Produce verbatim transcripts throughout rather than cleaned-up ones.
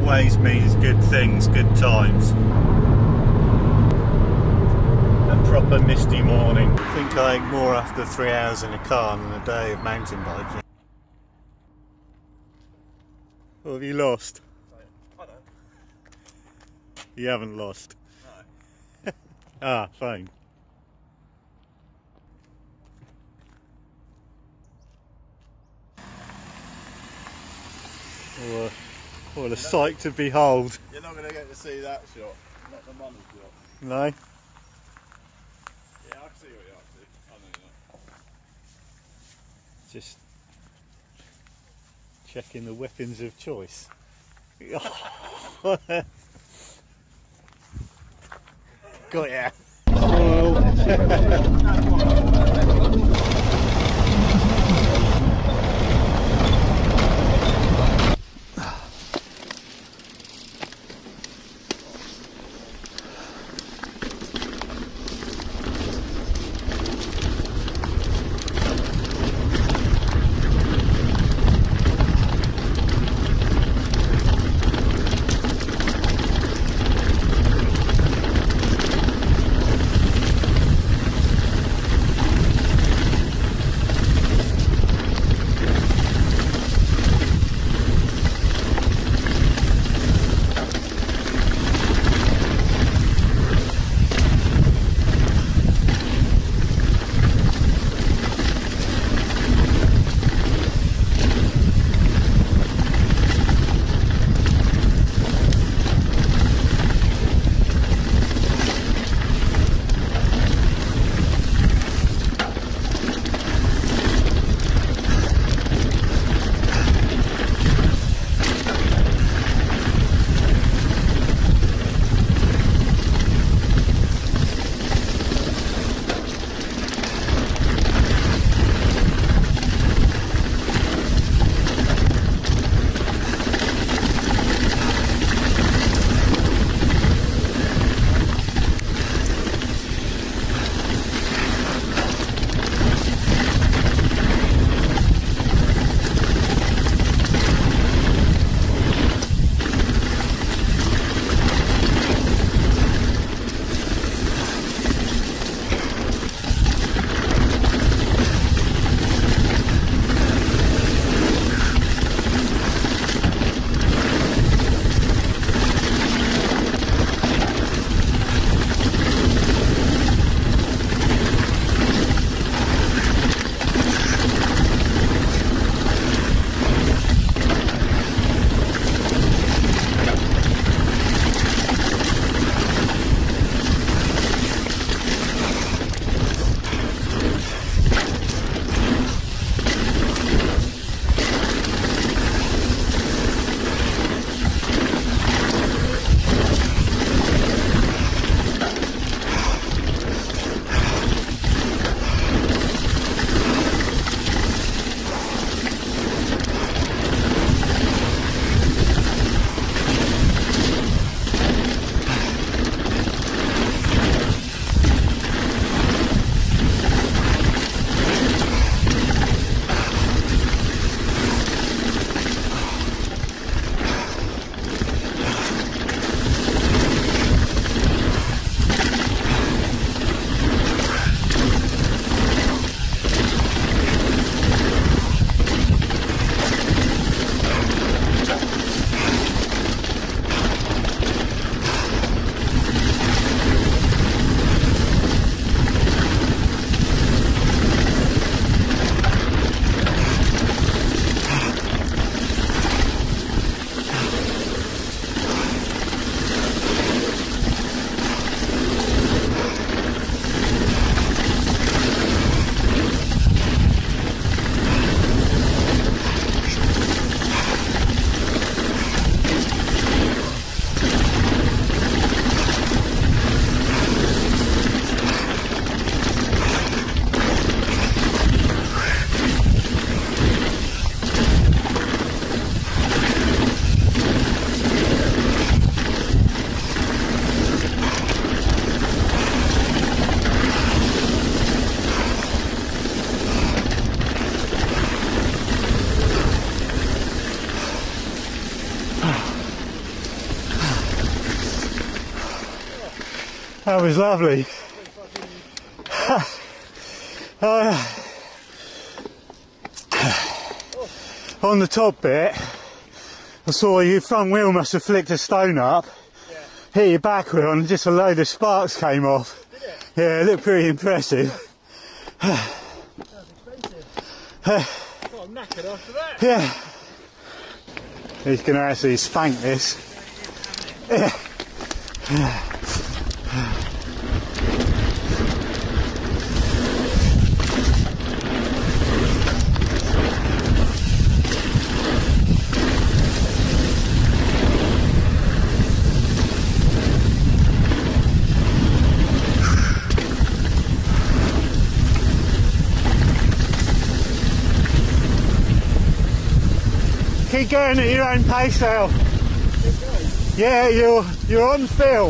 always means good things, good times. A proper misty morning. I think I ate more after three hours in a car than a day of mountain biking. What have you lost? I don't. You haven't lost. No. Ah, fine. What a, what a sight to behold. You're not going to get to see that shot, not the money shot. No? Yeah, I can see what you're up to. I know you're not. Just checking the weapons of choice. Got ya. Oh. That was lovely. uh, on the top bit, I saw your front wheel must have flicked a stone up, yeah. Hit your back wheel and just a load of sparks came off. Did it? Yeah, it looked pretty impressive. That was expensive. Uh, oh, I'm knackered after that. Yeah. He's going to actually spank this. Yeah. Keep going at your own pace, Al. Yeah, you're you're on film.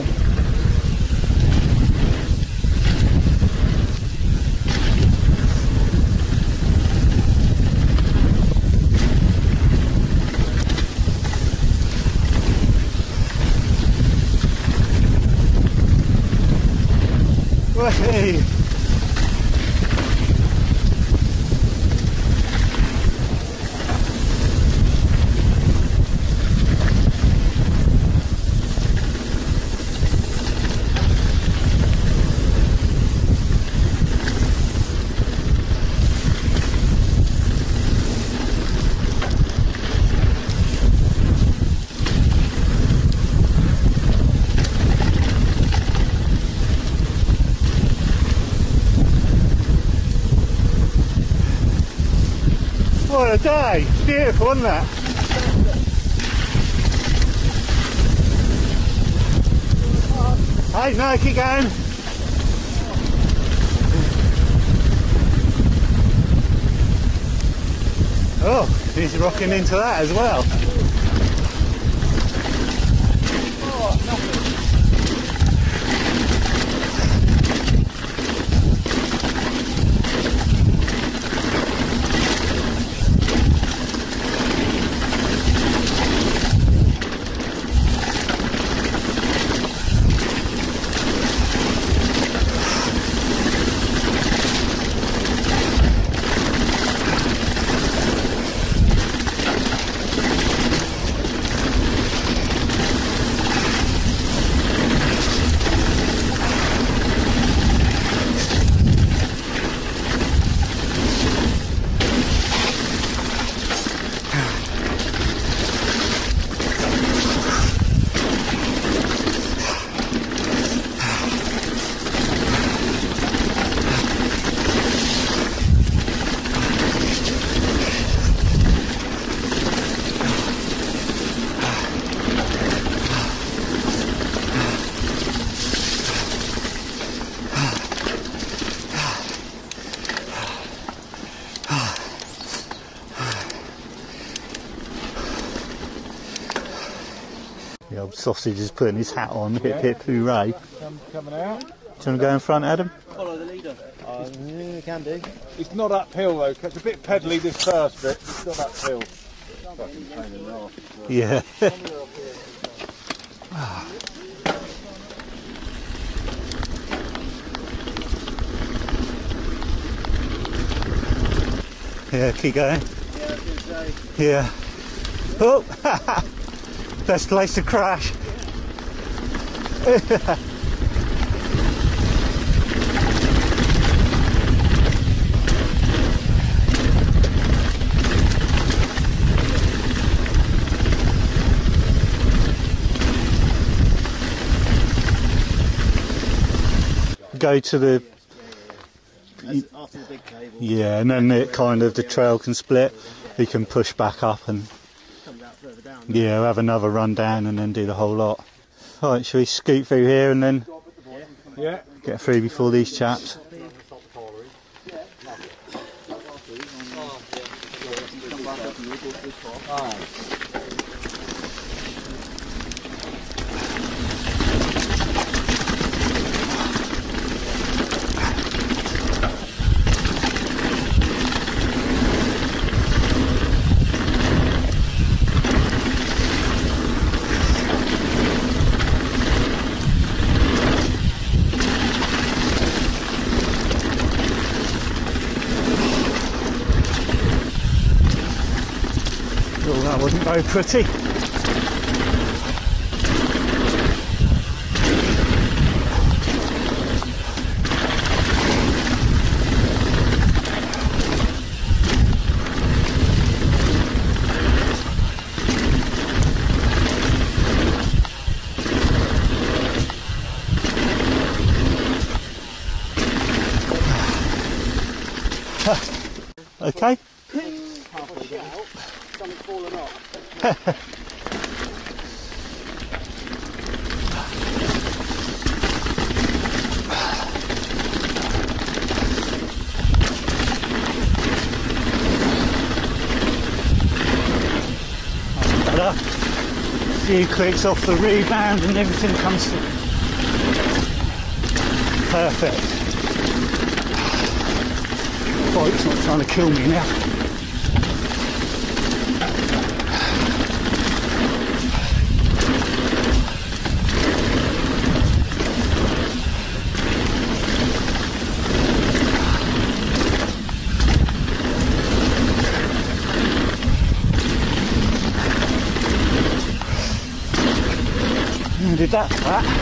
Hey. What a day! Beautiful, isn't it? Hey, no, keep going. Oh, he's rocking into that as well. The old sausage is putting his hat on, hip hip hooray. Come, coming out. Do you want to go in front, Adam? Follow the leader. Uh, yeah, can do. It's not uphill though, it's a bit pedally this first bit, it's not uphill. Fucking pain in the arse. Yeah. Yeah, keep going. Yeah, I was going to say. Yeah. Oh! Best place to crash. Go to the That's after the big cable. yeah, and then it kind of the trail can split. You can push back up and Comes out further down. yeah, have another run down and then do the whole lot. Alright, shall we scoot through here and then Yeah. get through before these chaps? Oh, that wasn't very pretty. Okay. Halfway down. Something fallen off. A few clicks off the rebound and everything comes through. Perfect. Oh, it's not trying to kill me now. I did that flat.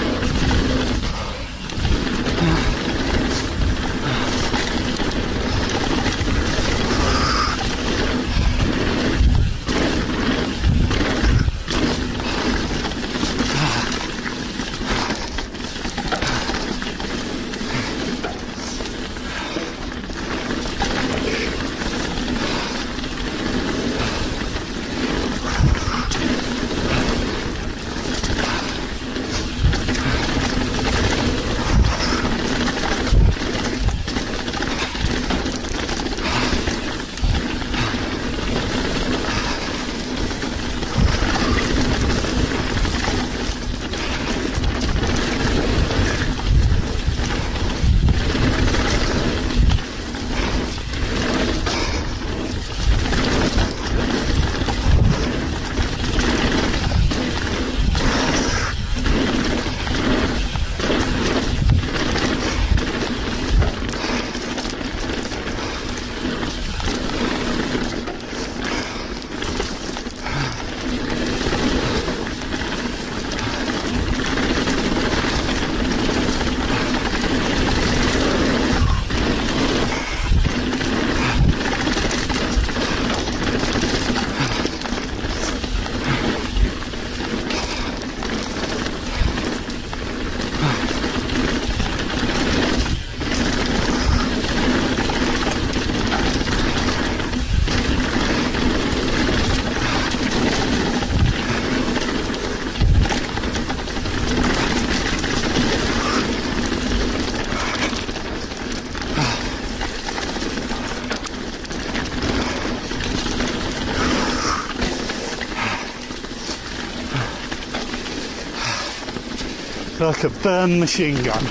Like a burn machine gun.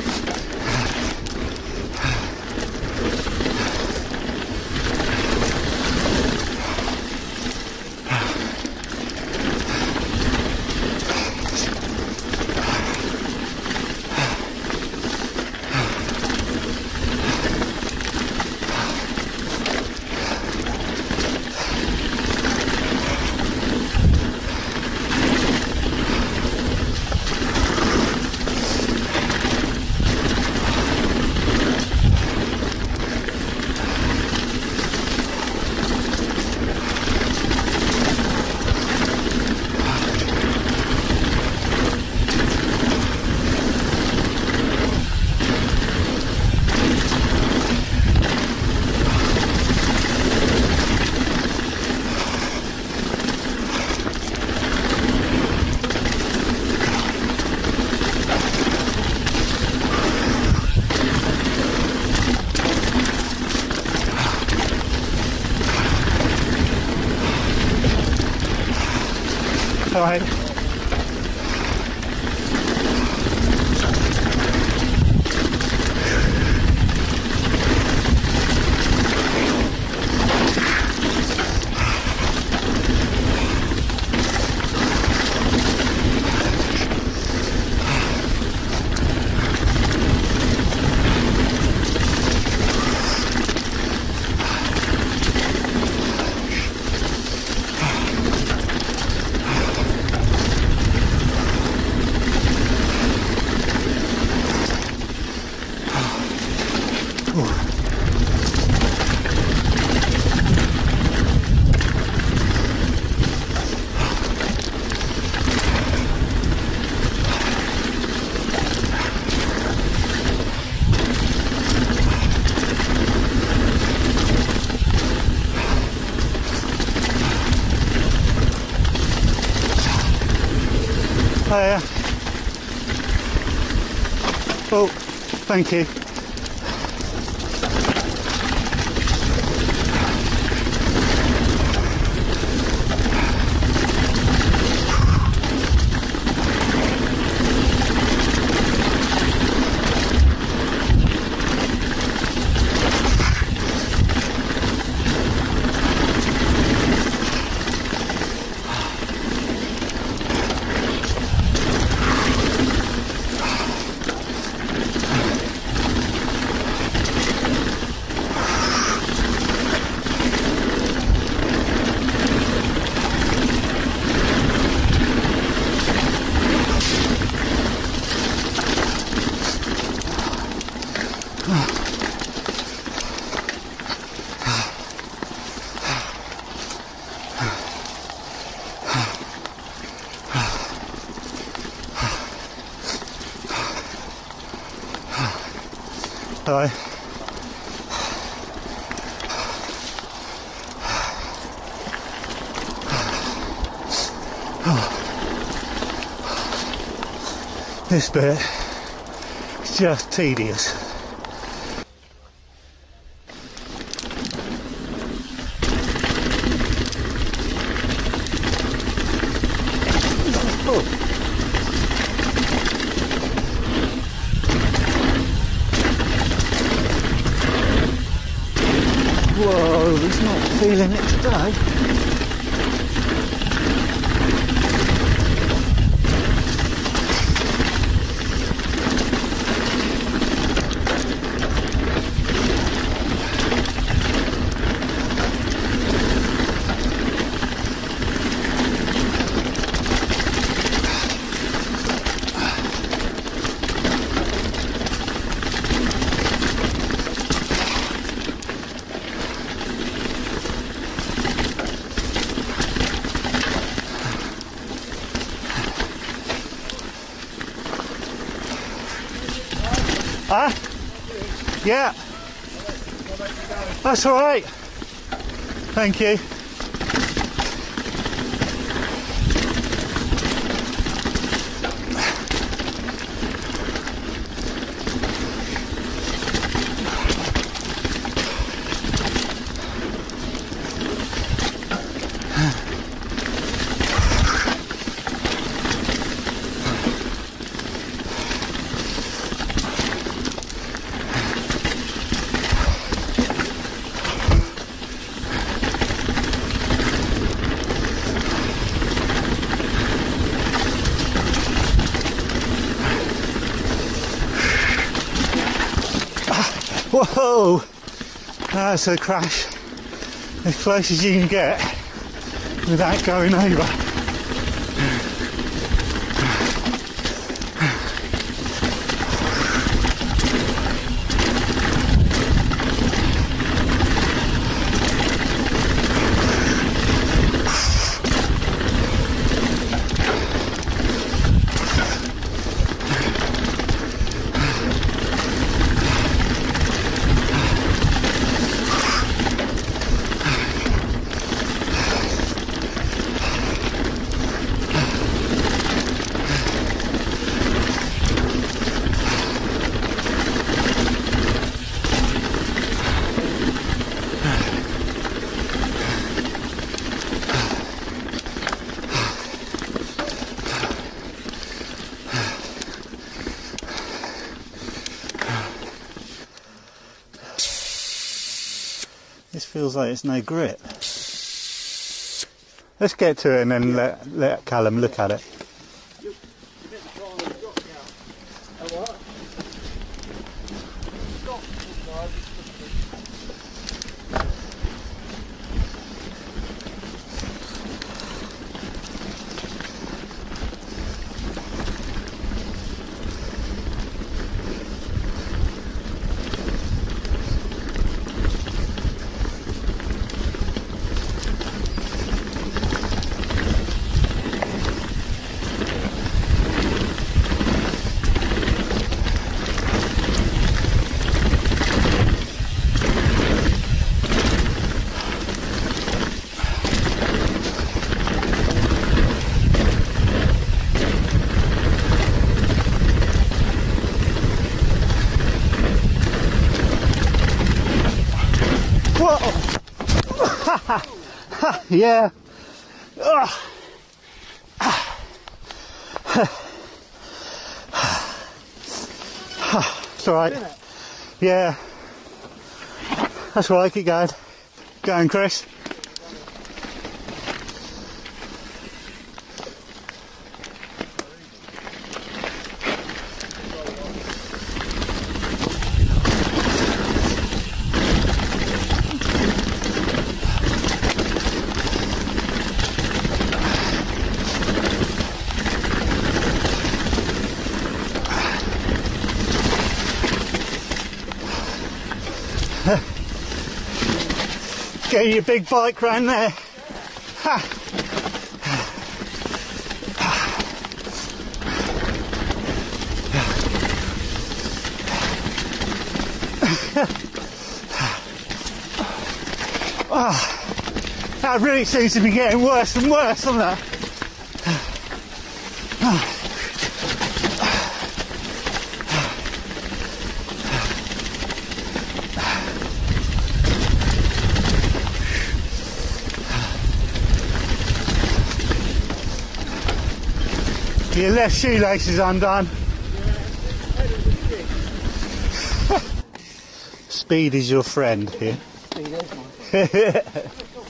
All right. Oh, yeah. Oh, thank you. Hi. This bit is just tedious. Oh. Whoa, he's not feeling it today. Huh? Yeah. That's all right. Thank you. Whoa! That's a crash as close as you can get without going over. This feels like it's no grip. Let's get to it and then let, let Callum look at it. Yeah. Ugh. It's alright. Yeah. That's right, keep going. Going, Chris. Get your big bike round there. Ha. Oh, that really seems to be getting worse and worse, doesn't it? Your left shoelace is undone. Speed is your friend here. Speed is my friend.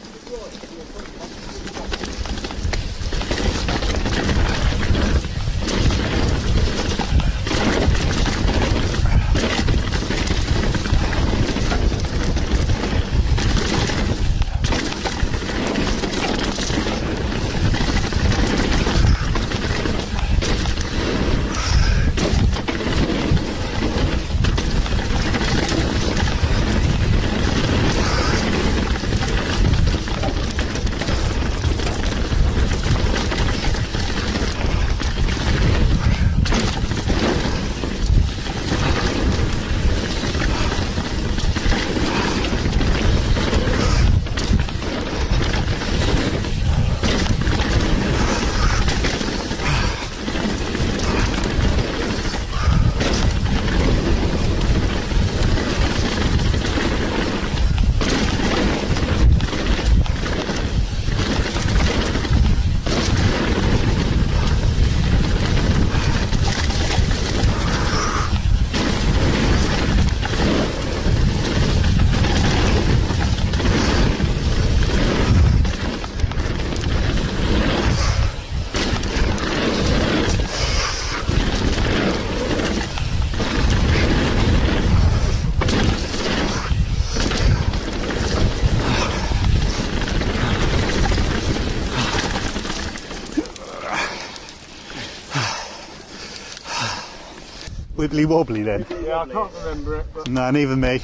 Wibbly wobbly then? Yeah, I can't remember it. But no, neither me.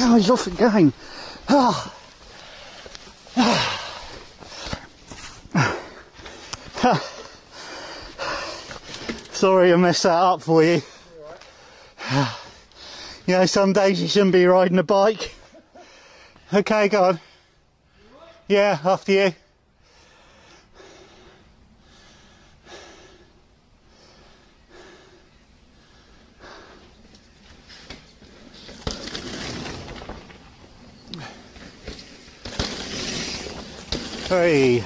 No, he's off again. Ah. Sorry I messed that up for you. Right. You know, some days you shouldn't be riding a bike. Okay, go on. Yeah, after you. Hey.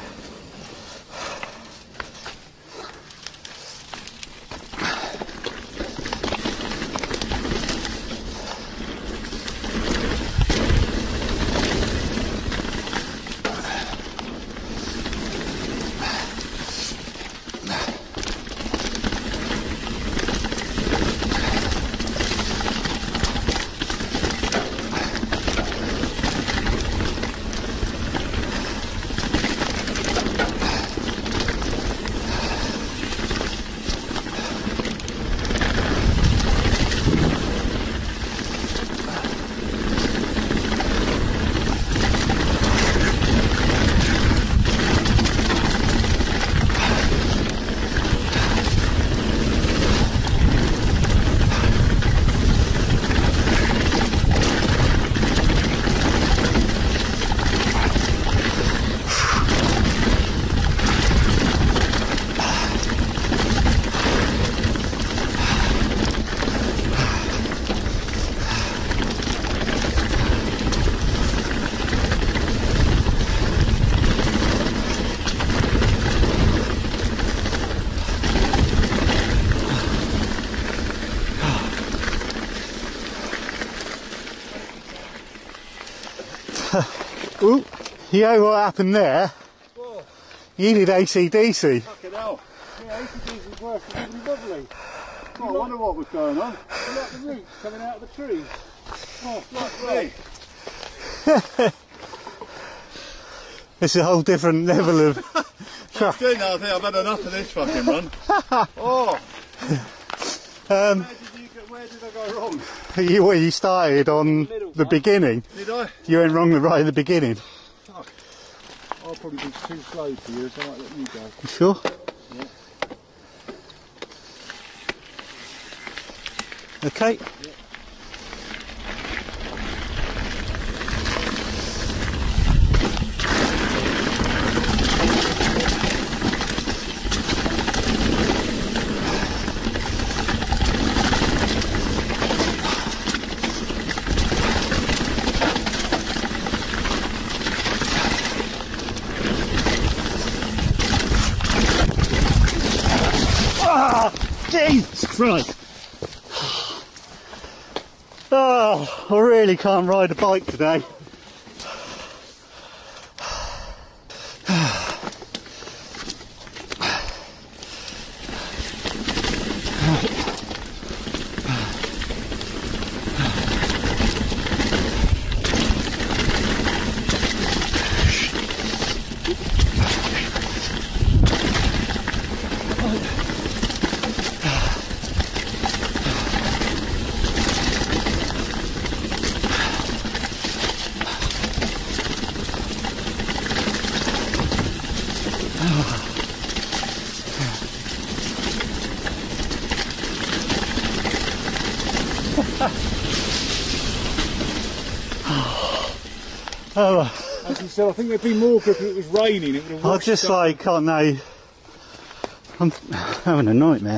Ooh, you know what happened there? Whoa. You did A C D C. Fucking hell. Yeah, A C D C's working really lovely. Oh, I wonder what was going on. You like the roots coming out of the trees? Oh, fuck me. It's a whole different level of... I'm doing that, I think I've had enough of this fucking run. Oh! Um, where, did you get, where did I go wrong? You, well, you started on the, the beginning. Did I? You went wrong right at the beginning. Fuck. I'll probably be too slow for you, so I might let you go. You sure? Yeah. Okay. Yeah. Jesus Christ! Oh, I really can't ride a bike today. Oh, as you said, I think there'd be more grip if it was raining. It would have I just like can't know. I'm having a nightmare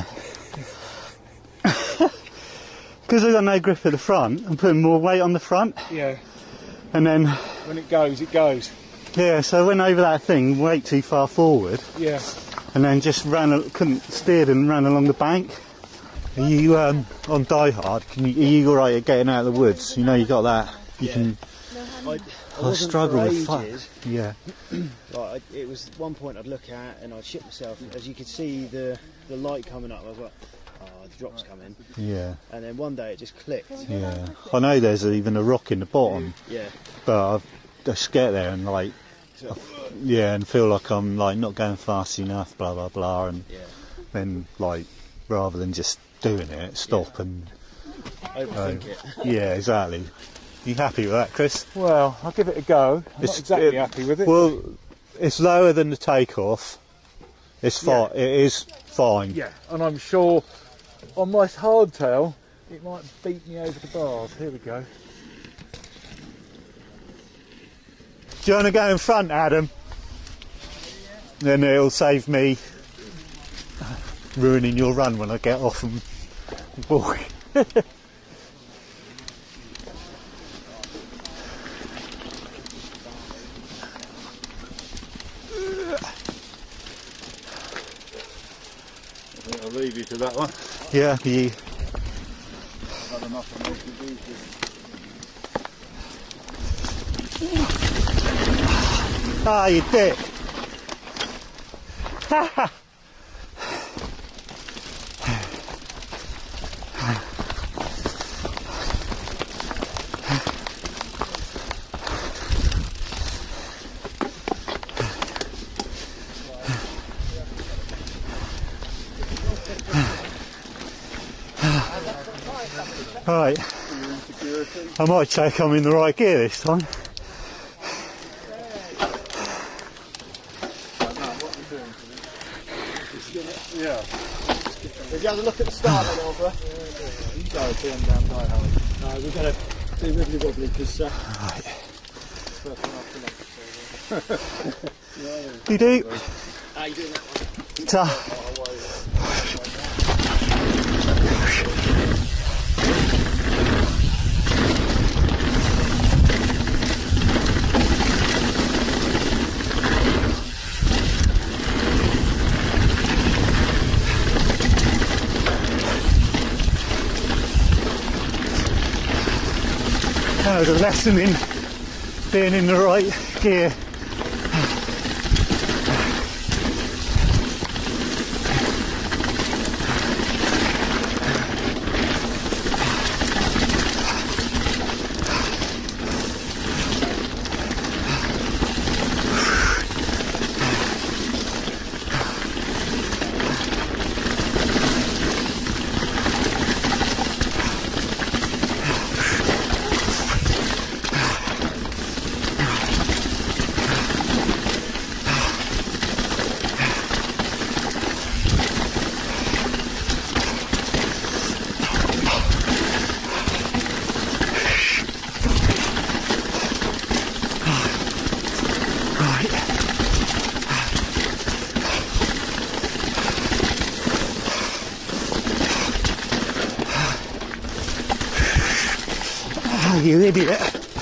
because I've got no grip at the front. I'm putting more weight on the front. Yeah. And then when it goes, it goes. Yeah. So I went over that thing way too far forward. Yeah. And then just ran, couldn't steered and ran along the bank. Are you um, on Die Hard? Can you, are you all right at getting out of the woods? You know you got that. You yeah. can. I, I struggle with fuck. ages. Yeah. Like, I, it was one point I'd look at and I'd shit myself. As you could see the the light coming up, I was like, oh, the drop's coming. Yeah. And then one day it just clicked. Yeah. I know there's even a rock in the bottom. Yeah. But I've, I just get there and like, I, yeah, and feel like I'm like not going fast enough, blah blah blah, and yeah. then like rather than just doing it, stop yeah. and overthink uh, it. Yeah, exactly. You happy with that, Chris? Well, I'll give it a go. I'm It's- not exactly it- happy with it. Well, it's lower than the takeoff. It's fine. Yeah. It is fine. Yeah, and I'm sure on my hardtail it might beat me over the bars. Here we go. Do you want to go in front, Adam? Then it'll save me ruining your run when I get off and walk. I'll leave you to that one. Yeah, you. I've had enough of making these. Ah, you dick. Right, I might check I'm in the right gear this time. Yeah. Did you have a look at the start then, Oliver? You go down down by Howard. No, we're going to do wibbly wobbly because. Uh, Right. You do. how you doing that one? Ta. That was a lesson in being in the right gear. Oh, you idiot.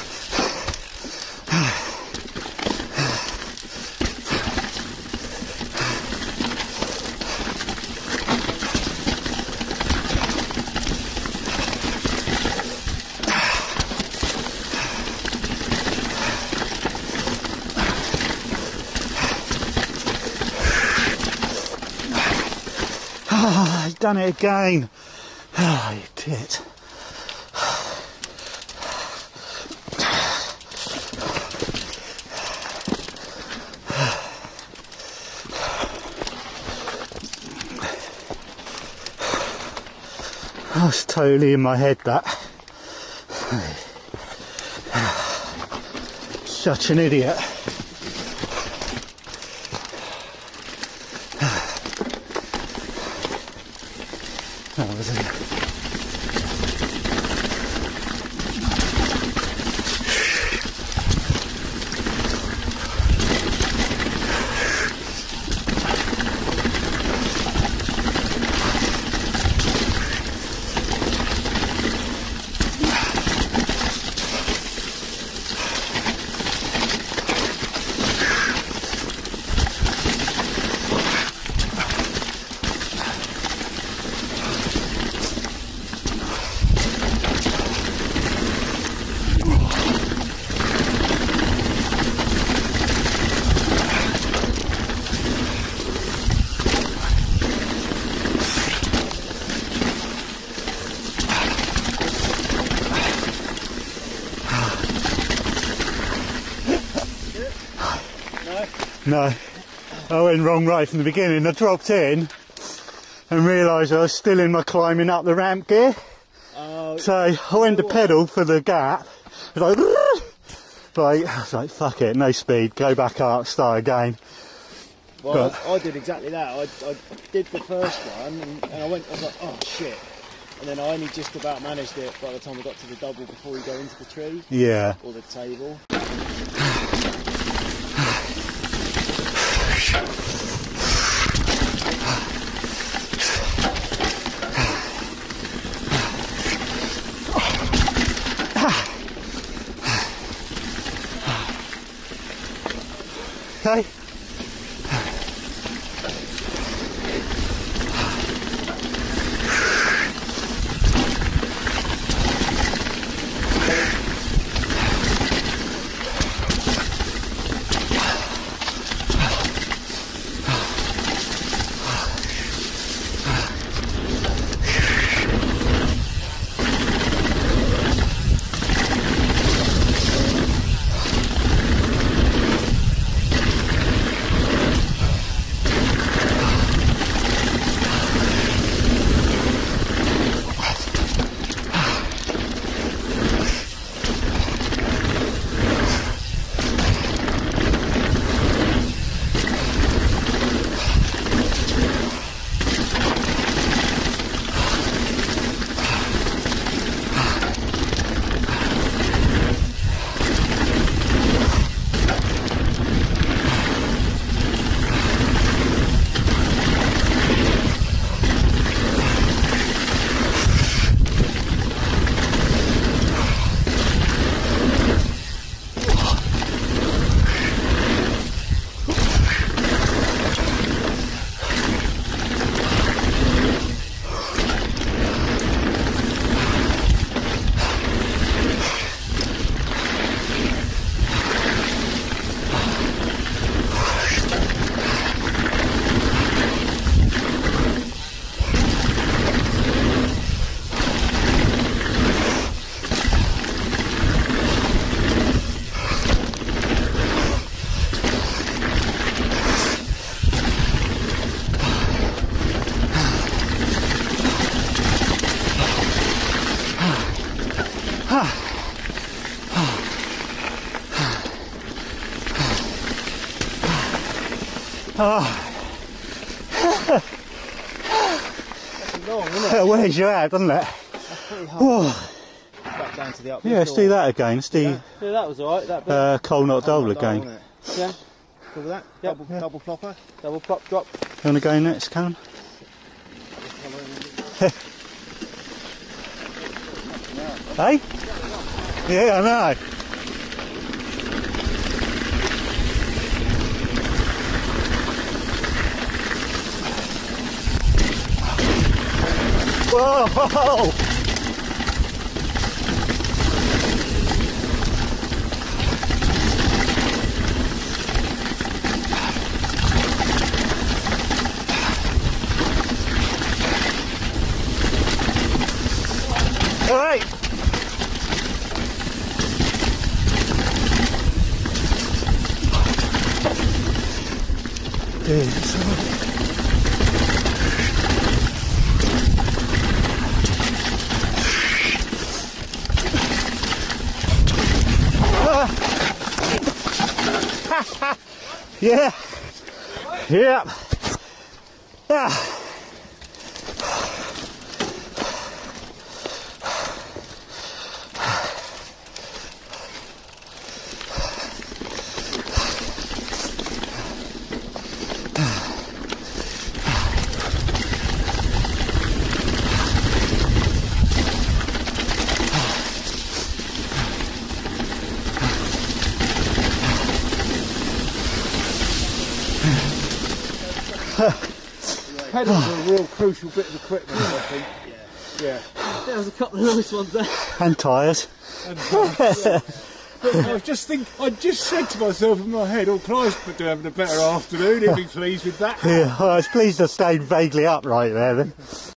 Ah, I've done it again. Ah, you tit. I was totally in my head, that. Such an idiot. That was it. No, I went wrong right from the beginning. I dropped in and realised I was still in my climbing up the ramp gear. Oh, So I went to pedal for the gap It's like, like, I was like, fuck it, no speed, go back up, start again. Well, But, I, I did exactly that. I, I did the first one, and, and I went. I was like, oh shit. And then I only just about managed it by the time I got to the double before you go into the tree. yeah. Or the table. Okay. Oh. That's long, isn't it? It wears you out, doesn't it? That's pretty hard. Oh. Back down to the up. Yeah, let's do that again. Let's do Yeah, yeah that was alright. That bit. uh, coal not Double double not double, again. wasn't it? Yeah. Cool with that? Yep. Double, Yeah. double plopper. Double plop drop. You want to go next, Callum? Hey? Yeah, I know. Whoa! Whoa. All right. Dude, so yeah. Yep. Yeah. Pedals are a real crucial bit of equipment, I think. Yeah. Yeah. There was a couple of nice ones there. And tyres. And, uh, yeah. But I was just think I just said to myself in my head, oh Christ, but they're having a better afternoon, he'll be pleased with that. Yeah, I was pleased I stayed vaguely upright there then.